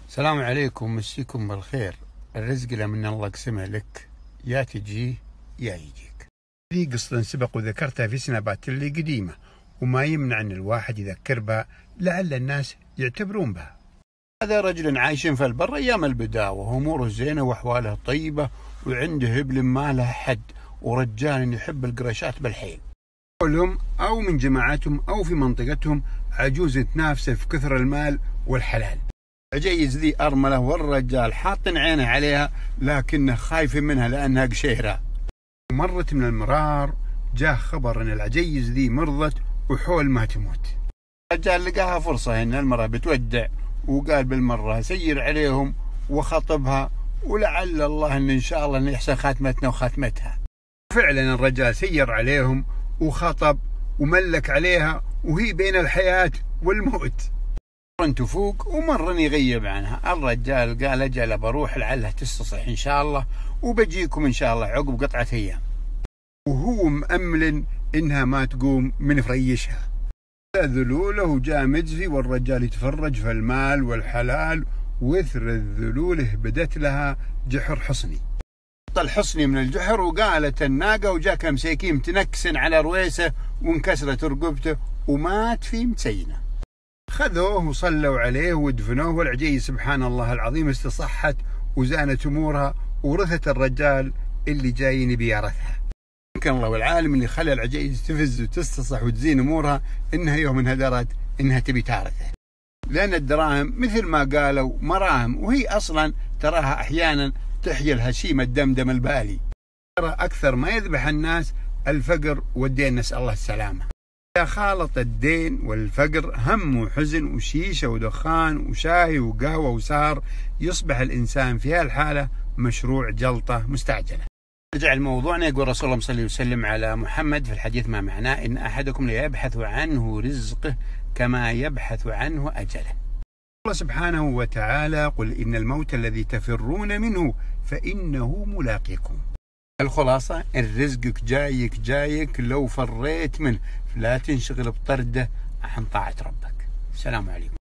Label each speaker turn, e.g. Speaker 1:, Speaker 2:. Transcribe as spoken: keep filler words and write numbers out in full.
Speaker 1: السلام عليكم، مسيكم بالخير. الرزق لمن الله قسمه لك، يا تجيه يا يجيك. لي قصة سبق وذكرتها في سنابات اللي قديمة، وما يمنع أن الواحد يذكر بها لعل الناس يعتبرون بها. هذا رجل عايش في البر أيام البداوة، وأموره زينة وأحواله طيبة، وعنده ابن ما له حد، ورجال يحب القرشات بالحيل. كلهم أو من جماعتهم أو في منطقتهم عجوز تنافسه في كثر المال والحلال. عجيز ذي أرملة، والرجال حاط عينه عليها لكنه خايف منها لأنها قشيرة. مرت من المرار جاه خبر أن العجيز ذي مرضت وحول ما تموت. الرجال لقاها فرصة أن المرأة بتودع، وقال بالمرة سير عليهم وخطبها، ولعل الله أن إن شاء الله أن يحسن خاتمتنا وخاتمتها. فعلا الرجال سير عليهم وخطب وملك عليها، وهي بين الحياة والموت. تفوق ومرة يغيب عنها. الرجال قال أجل بروح لعلها تستصح إن شاء الله، وبجيكم إن شاء الله عقب قطعة أيام. وهو مأمل إنها ما تقوم من فريشها. ذلوله وجاء مجزي، والرجال يتفرج في المال والحلال، وإثر الذلوله بدت لها جحر حصني. طل حصني من الجحر، وقالت الناقة، وجاك مسيكين تنكسن على رويسه، وانكسرت رقبته ومات في متسينه. خذوه وصلوا عليه ودفنوه، والعجيز سبحان الله العظيم استصحت وزانت امورها، ورثت الرجال اللي جايين بيارثها. يمكن الله والعالم اللي خلى العجيز تفز وتستصح وتزين امورها انها يوم انهدرت انها تبي تارثه، لان الدراهم مثل ما قالوا مراهم، وهي اصلا تراها احيانا تحيي الهشيم الدمدم البالي. ترى اكثر ما يذبح الناس الفقر والدين، نسال الله السلامه. إذا خالط الدين والفقر هم وحزن وشيشة ودخان وشاي وقهوة وسهر، يصبح الإنسان في هالحالة مشروع جلطة مستعجلة. رجع الموضوعنا، يقول رسول الله صلى الله عليه وسلم على محمد في الحديث ما معناه: إن أحدكم ليبحث عنه رزقه كما يبحث عنه أجله. الله سبحانه وتعالى: قل إن الموت الذي تفرون منه فإنه ملاقيكم. الخلاصة إن رزقك جايك جايك لو فريت منه، لا تنشغل بطرده عن طاعة ربك. السلام عليكم.